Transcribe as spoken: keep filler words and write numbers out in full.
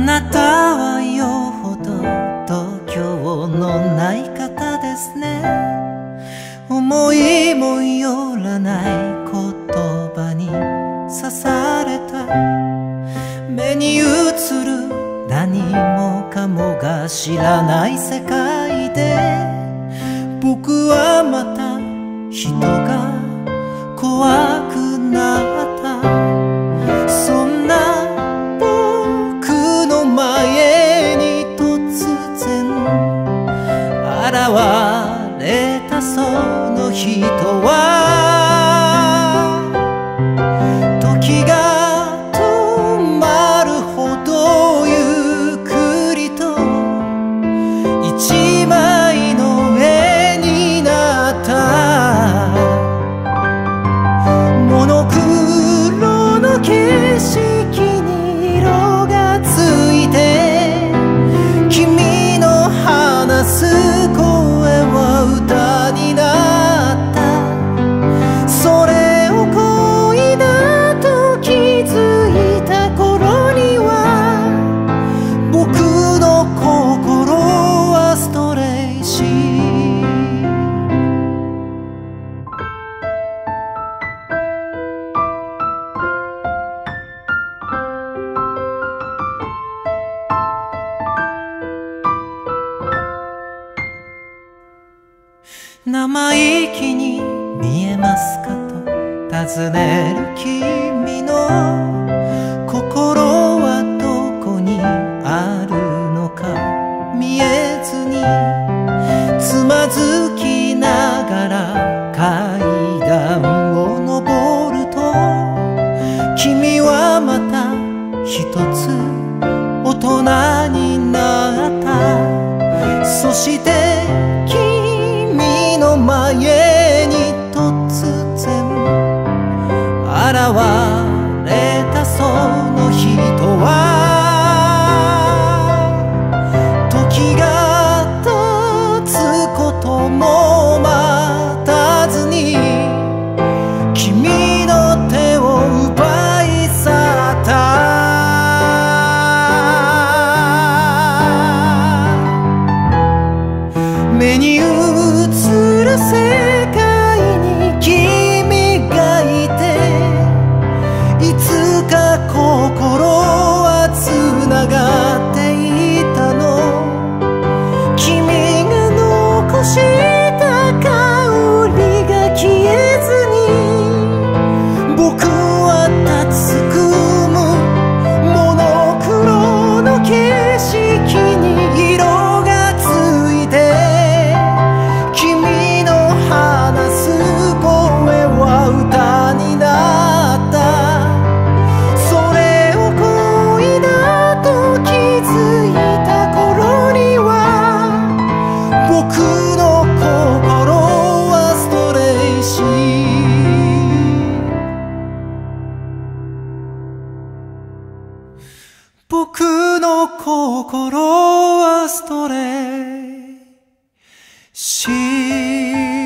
なたはよほど度胸のない方ですね。思いもよらない言葉に刺された。目に映る何もかもが知らない世界で、僕はまた人が怖くなった。そんな僕の前に突然現れたその人は、時が止まるほどゆっくりと一枚の絵になった。モノクロの景色に色がついて、君の話す声は歌になった。それを恋だと気づいた頃には、僕の心はストレイシー。生意気に見えますかと尋ねる君の心はどこにあるのか見えずに、つまずきながら階段を登ると、君はまた一つ大人になった。そして君の前に突然現れたその人は、時が経つことも待たずに君の手を奪い去った。目に映る世界に君がいて、いつか心はつながっていたの。君が残した香りが消えずに、僕は立ちすくむモノクロの景色に色がついて、君の話す声は歌になった。それを恋だと気づいた頃には、僕の心はストレイシー。僕の心はストレイシー。